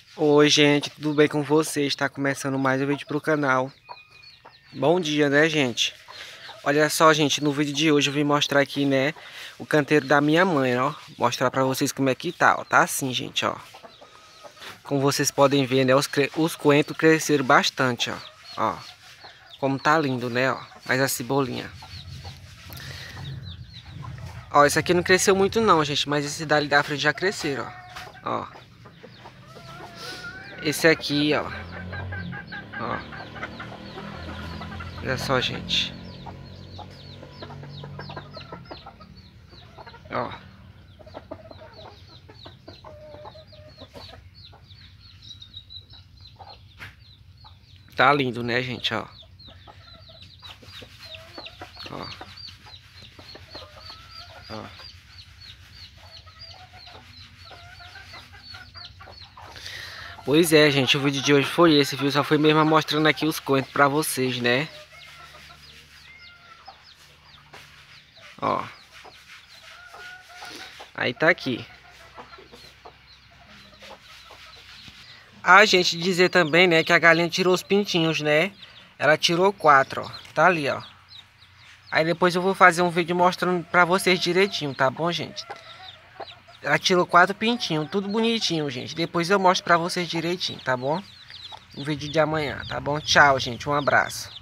Oi, gente, tudo bem com vocês? Está começando mais um vídeo pro canal. Bom dia, né, gente? Olha só, gente, no vídeo de hoje eu vim mostrar aqui, né, o canteiro da minha mãe, ó. Mostrar pra vocês como é que tá, ó. Tá assim, gente, ó. Como vocês podem ver, né, os coentros cresceram bastante, ó. Ó, como tá lindo, né, ó. Mas a cebolinha. Ó, esse aqui não cresceu muito não, gente, mas esse dali da frente já cresceram, ó. Ó. Esse aqui, ó. Ó. Olha só, gente. Ó. Tá lindo, né, gente, ó. Ó. Ó. Pois é, gente, o vídeo de hoje foi esse, viu? Só foi mesmo mostrando aqui os coentros pra vocês, né? Ó. Aí tá aqui. A gente dizer também, né, que a galinha tirou os pintinhos, né? Ela tirou 4, ó. Tá ali, ó. Aí depois eu vou fazer um vídeo mostrando pra vocês direitinho, tá bom, gente? Ela tirou 4 pintinhos, tudo bonitinho, gente. Depois eu mostro pra vocês direitinho, tá bom? No vídeo de amanhã, tá bom? Tchau, gente. Um abraço.